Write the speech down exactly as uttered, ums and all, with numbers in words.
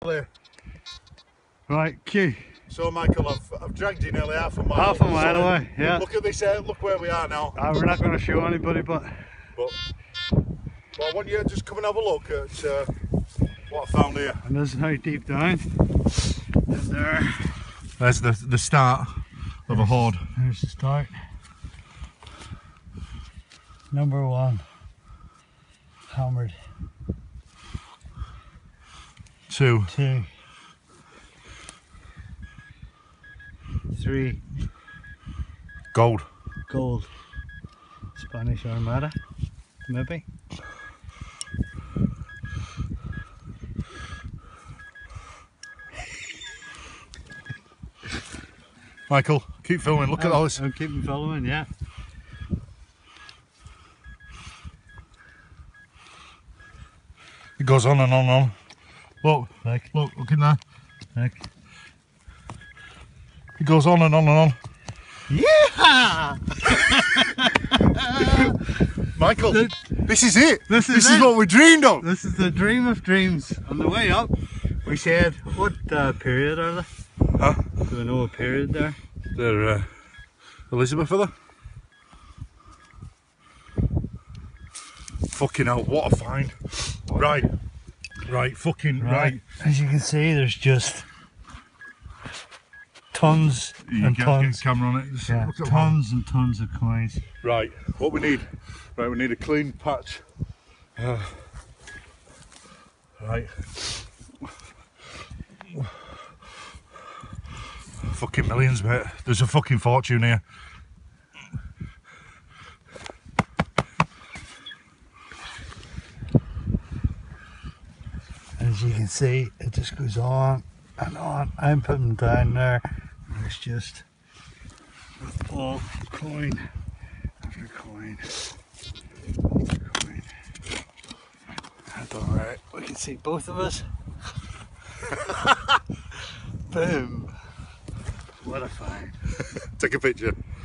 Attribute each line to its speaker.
Speaker 1: Exactly.
Speaker 2: Right, Q.
Speaker 1: So Michael, I've, I've dragged you nearly half a mile.
Speaker 2: Half a mile
Speaker 1: so
Speaker 2: away, yeah.
Speaker 1: Look at this, uh, look where we are now.
Speaker 2: Uh, we're not going to show anybody, but...
Speaker 1: But, but I want you to just come and have a look at uh, what I found here.
Speaker 2: And this is how deep down. And there.
Speaker 1: There's the, the start of a hoard.
Speaker 2: There's the start. Number one. Hammered.
Speaker 1: Two.
Speaker 2: Two. Three.
Speaker 1: Gold.
Speaker 2: Gold. Spanish Armada. Maybe.
Speaker 1: Michael, keep filming, look
Speaker 2: I'm,
Speaker 1: at all this.
Speaker 2: I'm keeping filming, yeah.
Speaker 1: It goes on and on and on. Look,
Speaker 2: Look.
Speaker 1: look, look in there.
Speaker 2: Look.
Speaker 1: It goes on and on and on.
Speaker 2: Yeah!
Speaker 1: Michael,
Speaker 2: The,
Speaker 1: this is it.
Speaker 2: This is
Speaker 1: this is
Speaker 2: it.
Speaker 1: what we dreamed of.
Speaker 2: This is the dream of dreams. On the way up, we said, what uh, period are they?
Speaker 1: Huh?
Speaker 2: Do we know a period there?
Speaker 1: They're uh, Elizabeth, are they? Fucking hell, what a find. Right, right, fucking right. right.
Speaker 2: As you can see, there's just tons
Speaker 1: You
Speaker 2: and
Speaker 1: can
Speaker 2: tons.
Speaker 1: get a camera on it. Just
Speaker 2: Yeah,
Speaker 1: look at
Speaker 2: tons and tons of coins.
Speaker 1: Right, what we need, right, we need a clean patch. Uh, right. Fucking millions, mate. There's a fucking fortune here.
Speaker 2: As you can see, it just goes on and on. I'm putting down there, and it's just all coin after coin after coin. That's alright. We can see both of us. Boom. What a find.
Speaker 1: Take a picture.